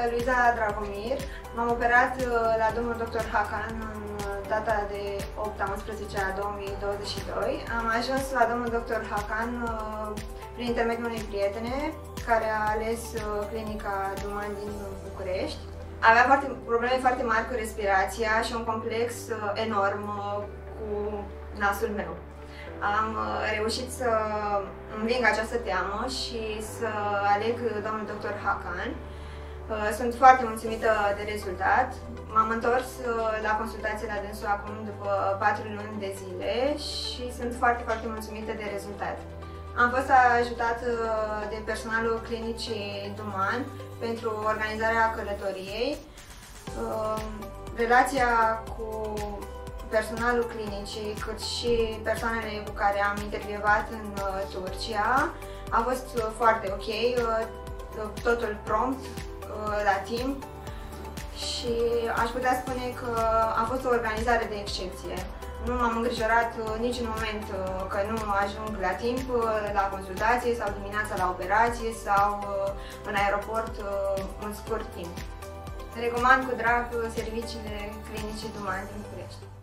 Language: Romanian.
Luiza Dragomir, m-am operat la domnul dr. Hakan în data de 8/11/2022. Am ajuns la domnul dr. Hakan prin intermediul unei prietene care a ales clinica Duman din București. Avea probleme foarte mari cu respirația și un complex enorm cu nasul meu. Am reușit să înving această teamă și să aleg domnul dr. Hakan. Sunt foarte mulțumită de rezultat. M-am întors la consultație la dânsul acum după 4 luni de zile și sunt foarte, foarte mulțumită de rezultat. Am fost ajutat de personalul clinicii Duman pentru organizarea călătoriei. Relația cu personalul clinicii, cât și persoanele cu care am intervievat în Turcia a fost foarte ok, totul prompt, la timp și aș putea spune că a fost o organizare de excepție. Nu m-am îngrijorat niciun moment că nu ajung la timp la consultație sau dimineața la operație sau în aeroport în scurt timp. Recomand cu drag serviciile clinicii Duman din București.